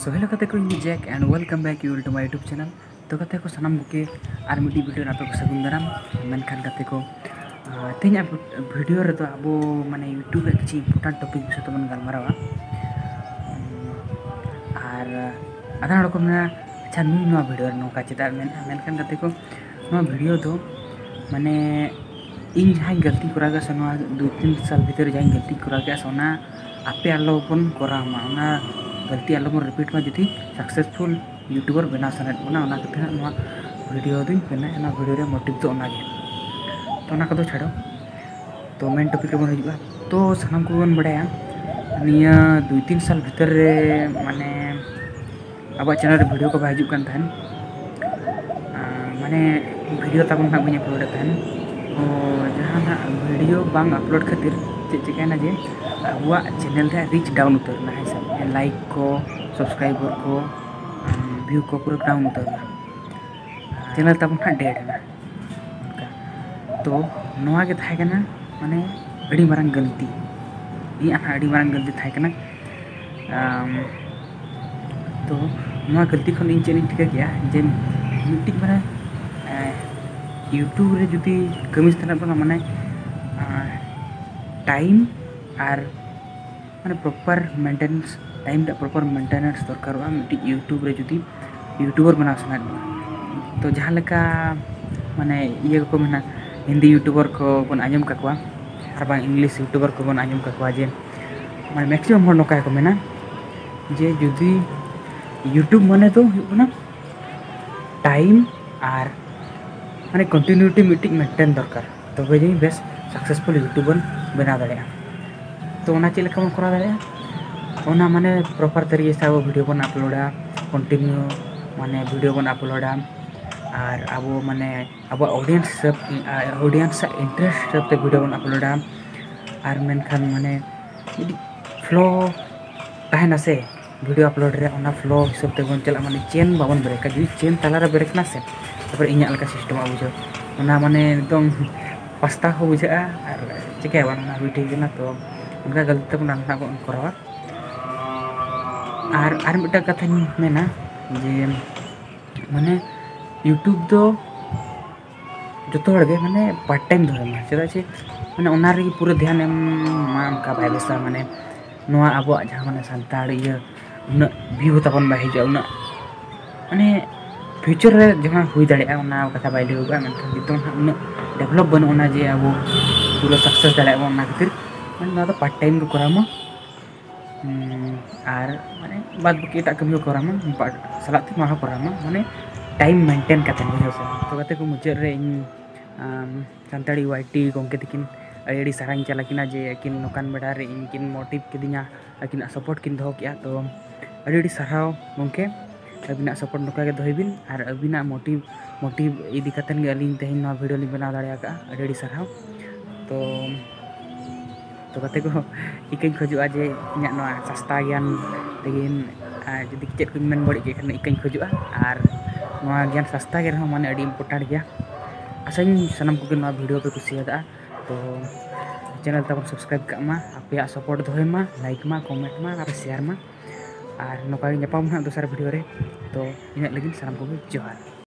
सो hello कते को जैक and welcome back you to my YouTube channel. तो कते को सनम के आर मिट्टी वीडियो आपे को सगुन दाराम मेनखान कते को तेज वीडियो रे तो अब माने यूट्यूब रे किछि इंपोर्टेंट टॉपिक विषय तो मन गलमारावा और आधा हड़ को मेना अच्छा नुई नुआ वीडियो रे नोका चेदा मेनखान कते को नुआ वीडियो तो माने इन जहां गलती करा गा सनवा 2-3 साल भीतर जहां गलती करा गा सोना आपे आलो बन करामा ओना गलती आलो बन रिपीट मा जुदी सक्सेसफुल यूट्यूबर बना सनेट बना ओना कते ना वीडियो दिन बना एना वीडियो रे मोटिव तो ओना गे तो ओना कदो छाड़ो तो मेन टॉपिक रे बन हिजुआ। तो सनम को बन बड़ाया निया 2-3 साल भीतर रे माने अब चैनल रे वीडियो को बाहिजुक कान थान माने वीडियो ताबन ना बनी अपलोड थान जहाँ ना वीडियो बांग अपलोड खातिर चिकाना जे अब चैनल रे रीच डाउन उतरना है सब लाइक को सब्सक्राइबर को व्यू को पूरा डाउन उतरना चैनल तब ना डेड ना तो नोआ के थाय कना माने अड़ी मारंग गलती इ अड़ी मारंग गलती थाय कना तो नोआ गलती खन इन चेन ठिका गया जे मिट्टी माने यूट्यूब रे जुदी कमी तना बना माने टाइम और माने proper maintenance time proper maintenance दरकार मिट्टी यूट्यूब रे जुदी यूट्यूबर बना सना तो जहाँ लेका माने ये को मेना हिंदी यूट्यूबर को बन आजम काकवा और बांग इंग्लिश यूट्यूबर को बन आजम काकवा जे माने मैक्सिमम हर नोका को मेना जे जुदी यूट्यूब माने तो ना टाइम और माने कंटिन्यूटी मीटिंग मेंटेन दरकार तबे जे बेस सक्सेसफुल यूट्यूबर बना दाड़े तो ओना चेले का करा दाड़े ओना माने प्रॉपर तरीके से अब वीडियो बन अपलोडा कंटिन्यू माने वीडियो बन अपलोडा और अब माने अब ऑडियंस इंटरेस्ट सब ते वीडियो बन अपलोडा और मेनखान माने फ्लो ताहेना से वीडियो अपलोड रे ओना फ्लो हिसाब ते बन चला माने चेन बाबन ब्रेक जुदी चेन ताला रे ब्रेक ना से तपर इन्या लका सिस्टम बुझो ओना माने एकदम पास्ता हो बुझा और चिका बाना वीडियो ना तो उनका गलती तब ना बन करावा और मिटा कथा मेना जे माने यूट्यूब दो जो माने पार्ट टाइम धरमा चेदा से माने ओना रे पूरा ध्यान एम का भाई बेसा माने नोआ अब जहाँ माने संताड़ ये उना व्यू तबन बाहि जा उना माने फ्यूचर रे जहाँ हुई दाड़े ओना कथा बाइ लेगा मेनखान नितों उना डेवलप बन ओना जे अब पूरा सक्सेस दाड़े ओना खातिर माने ना तो पार्ट टाइम को करामा और माने बाद बाकी एटा कमी को करामा सलाते मा करामा माने टाइम मेंटेन करते बुझो से तो कते को मुझे रे संताड़ी वाईटी गोंके तकिन अड़ी साराई चला किना जे किन नोकान बेड़ा रे किन मोटिव किदिना किन सपोर्ट किन दो किया तो अड़ी साराव गोंके अबिना सपोर्ट नोका के दोहिबिन और अबिना मोटिव इदी कतन गे अलिन तेहिन ना वीडियो लि बना दाड़े का अड़ी साराव तो कते को इकन खोजुआ जे इना ना सस्ता ज्ञान तेगिन जदि चेक को मेन बड़ी के खन इकन खोजुआ और नोआ ज्ञान सस्ता के रहो माने अड़ी इम्पोर्टेंट गया आसाइन सनम को ना वीडियो पे कुसियादा तो चैनल तब सब्सक्राइब कामा आपे सपोर्ट दोहे मा लाइक मा कमेंट मा और शेयर मा और नोका ᱧᱟᱯᱟᱢ ना दूसरा वीडियो रे तो इन लगी सनम को जोहार।